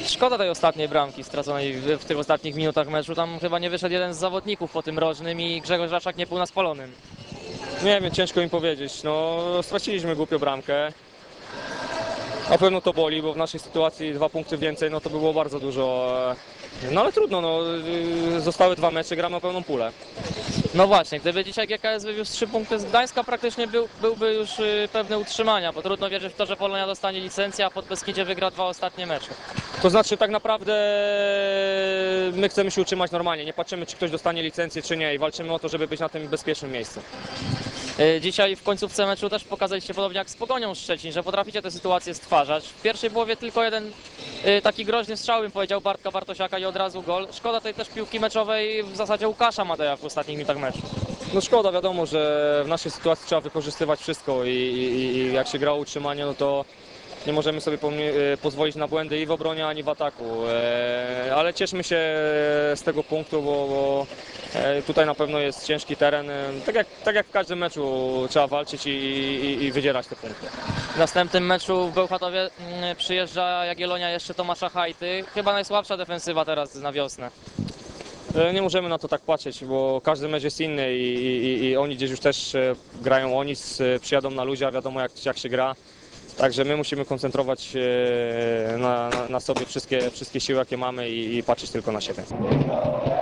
Szkoda tej ostatniej bramki straconej w tych ostatnich minutach meczu. Tam chyba nie wyszedł jeden z zawodników po tym rożnym i Grzegorz Raszak nie był na spalonym. Nie wiem, ciężko mi powiedzieć. No, straciliśmy głupią bramkę. Na pewno to boli, bo w naszej sytuacji 2 punkty więcej, no to by było bardzo dużo. No ale trudno, no, zostały 2 mecze, gramy o pełną pulę. No właśnie, gdyby dzisiaj GKS wywiózł 3 punkty z Gdańska, praktycznie byłby już pewne utrzymania, bo trudno wierzyć w to, że Polonia dostanie licencję, a Podbeskidzie wygra 2 ostatnie mecze. To znaczy tak naprawdę my chcemy się utrzymać normalnie, nie patrzymy czy ktoś dostanie licencję czy nie i walczymy o to, żeby być na tym bezpiecznym miejscu. Dzisiaj w końcówce meczu też pokazaliście podobnie jak z Pogonią Szczecin, że potraficie tę sytuację stwarzać. W pierwszej połowie tylko jeden taki groźny strzał, bym powiedział, Bartka Bartosiaka i od razu gol. Szkoda tej też piłki meczowej w zasadzie Łukasza Mateja w ostatnich minutach meczu. No szkoda, wiadomo, że w naszej sytuacji trzeba wykorzystywać wszystko i jak się gra o utrzymanie, no to nie możemy sobie pozwolić na błędy i w obronie, ani w ataku. Ale cieszmy się z tego punktu, bo tutaj na pewno jest ciężki teren. Tak jak w każdym meczu trzeba walczyć i wydzierać te punkty. W następnym meczu w Bełchatowie przyjeżdża Jagiellonia jeszcze Tomasza Hajty. Chyba najsłabsza defensywa teraz na wiosnę. Nie możemy na to tak patrzeć, bo każdy mecz jest inny i oni gdzieś już też grają o nic, przyjadą na luzie, a wiadomo jak się gra. Także my musimy koncentrować na sobie wszystkie siły jakie mamy i patrzeć tylko na siebie.